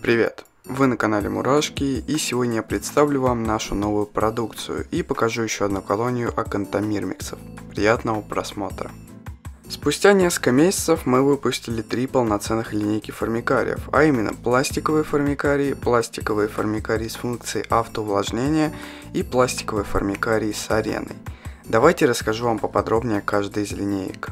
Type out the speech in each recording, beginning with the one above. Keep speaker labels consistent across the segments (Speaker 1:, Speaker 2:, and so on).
Speaker 1: Привет! Вы на канале Мурашки, и сегодня я представлю вам нашу новую продукцию и покажу еще одну колонию акантомирмиксов. Приятного просмотра! Спустя несколько месяцев мы выпустили 3 полноценных линейки формикариев, а именно пластиковые формикарии с функцией автоувлажнения и пластиковые формикарии с ареной. Давайте расскажу вам поподробнее о каждой из линеек.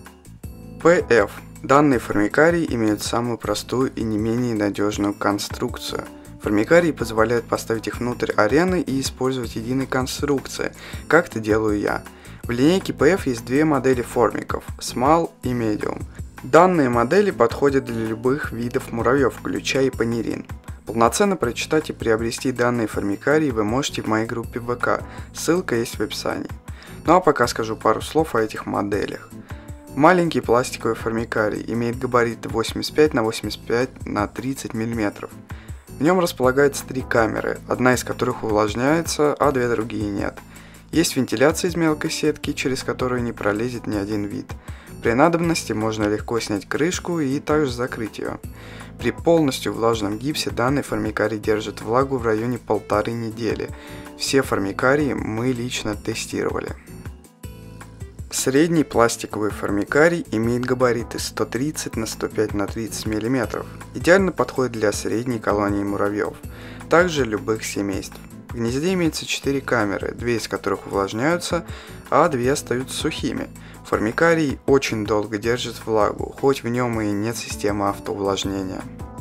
Speaker 1: PF. Данные формикарии имеют самую простую и не менее надежную конструкцию. Формикарии позволяют поставить их внутрь арены и использовать единой конструкции, как это делаю я. В линейке PF есть две модели формиков – Small и Medium. Данные модели подходят для любых видов муравьев, включая и панерин. Полноценно прочитать и приобрести данные формикарии вы можете в моей группе ВК, ссылка есть в описании. Ну а пока скажу пару слов о этих моделях. Маленький пластиковый формикарий имеет габариты 85 на 85 на 30 мм. В нем располагается 3 камеры, одна из которых увлажняется, а 2 другие нет. Есть вентиляция из мелкой сетки, через которую не пролезет ни один вид. При надобности можно легко снять крышку и также закрыть ее. При полностью влажном гипсе данный формикарий держит влагу в районе 1,5 недели. Все формикарии мы лично тестировали. Средний пластиковый формикарий имеет габариты 130 на 105 на 30 мм. Идеально подходит для средней колонии муравьев, также любых семейств. В гнезде имеется 4 камеры, 2 из которых увлажняются, а 2 остаются сухими. Формикарий очень долго держит влагу, хоть в нем и нет системы автоувлажнения.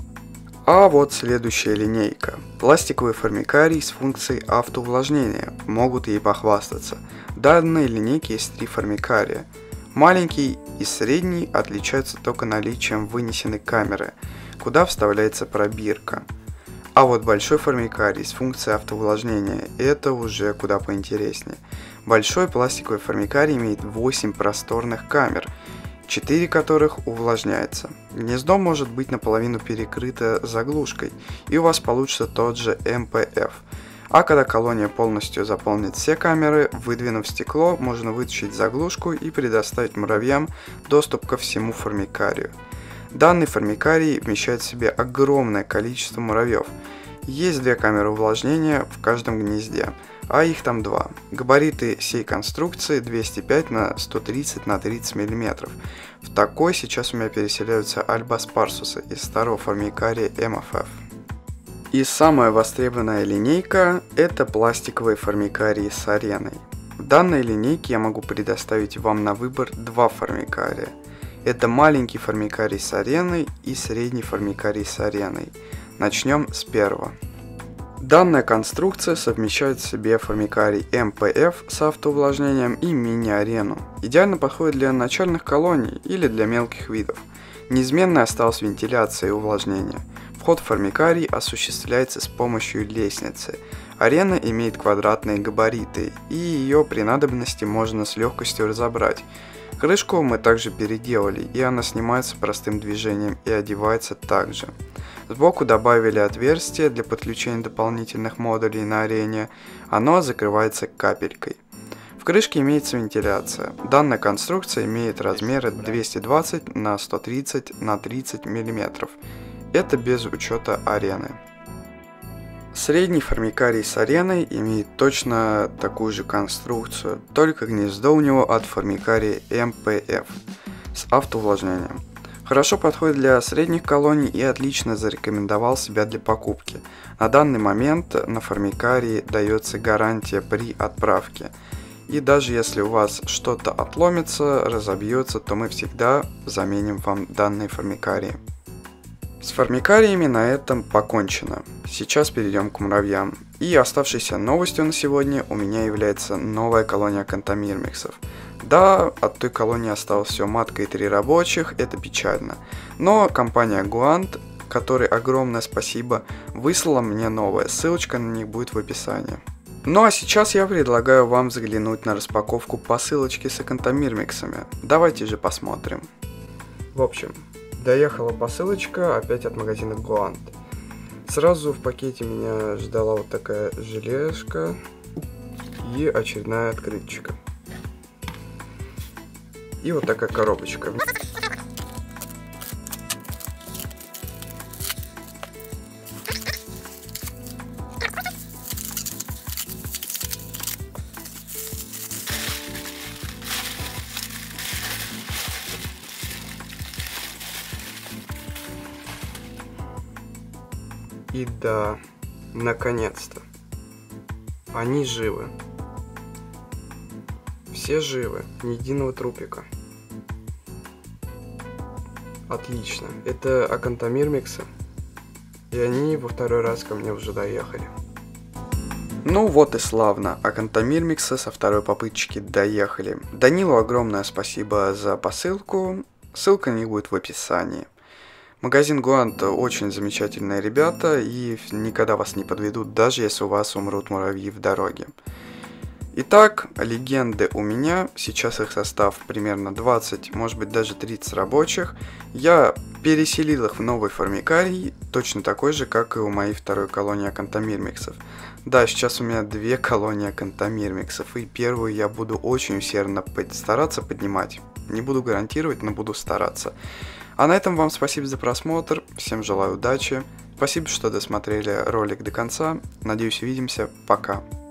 Speaker 1: А вот следующая линейка. Пластиковые формикарии с функцией автоувлажнения могут ей похвастаться. В данной линейке есть 3 формикария. Маленький и средний отличаются только наличием вынесенной камеры, куда вставляется пробирка. А вот большой формикарий с функцией автоувлажнения – это уже куда поинтереснее. Большой пластиковый формикарий имеет 8 просторных камер, 4 которых увлажняется. Гнездо может быть наполовину перекрыто заглушкой, и у вас получится тот же MPF. А когда колония полностью заполнит все камеры, выдвинув стекло, можно вытащить заглушку и предоставить муравьям доступ ко всему формикарию. Данный формикарий вмещает в себе огромное количество муравьев. Есть 2 камеры увлажнения в каждом гнезде, а их там 2. Габариты всей конструкции 205 на 130 на 30 мм. В такой сейчас у меня переселяются альбаспарсусы из старого формикария MFF. И самая востребованная линейка – это пластиковые формикарии с ареной. В данной линейке я могу предоставить вам на выбор 2 формикария. Это маленький формикарий с ареной и средний формикарий с ареной. Начнем с первого. Данная конструкция совмещает в себе формикарий MPF с автоувлажнением и мини-арену. Идеально подходит для начальных колоний или для мелких видов. Неизменной осталась вентиляция и увлажнение. Вход в формикарий осуществляется с помощью лестницы. Арена имеет квадратные габариты, и ее при надобности можно с легкостью разобрать. Крышку мы также переделали, и она снимается простым движением и одевается также. Сбоку добавили отверстие для подключения дополнительных модулей на арене, оно закрывается капелькой. В крышке имеется вентиляция. Данная конструкция имеет размеры 220 на 130 на 30 мм. Это без учета арены. Средний формикарий с ареной имеет точно такую же конструкцию, только гнездо у него от формикария MPF с автоувлажнением. Хорошо подходит для средних колоний и отлично зарекомендовал себя для покупки. На данный момент на формикарии дается гарантия при отправке. И даже если у вас что-то отломится, разобьется, то мы всегда заменим вам данные формикарии. С формикариями на этом покончено. Сейчас перейдем к муравьям. И оставшейся новостью на сегодня у меня является новая колония акантомирмиксов. Да, от той колонии осталось все матка и 3 рабочих, это печально. Но компания Guant, которой огромное спасибо, выслала мне новое, ссылочка на них будет в описании. Ну а сейчас я предлагаю вам заглянуть на распаковку посылочки с акантомирмиксами. Давайте же посмотрим. В общем, доехала посылочка опять от магазина Guant. Сразу в пакете меня ждала вот такая желешка и очередная открыточка. И вот такая коробочка. И да, наконец-то. Они живы. Все живы, ни единого трупика. Отлично. Это Акантомирмиксы. И они во второй раз ко мне уже доехали. Ну вот и славно. Акантомирмиксы со второй попыточки доехали. Данилу огромное спасибо за посылку. Ссылка не будет в описании. Магазин Гуант очень замечательные ребята и никогда вас не подведут, даже если у вас умрут муравьи в дороге. Итак, легенды у меня, сейчас их состав примерно 20, может быть даже 30 рабочих. Я переселил их в новый формикарий, точно такой же, как и у моей второй колонии Акантомирмиксов. Да, сейчас у меня 2 колонии Акантомирмиксов, и первую я буду очень усердно стараться поднимать. Не буду гарантировать, но буду стараться. А на этом вам спасибо за просмотр, всем желаю удачи, спасибо, что досмотрели ролик до конца, надеюсь, увидимся, пока.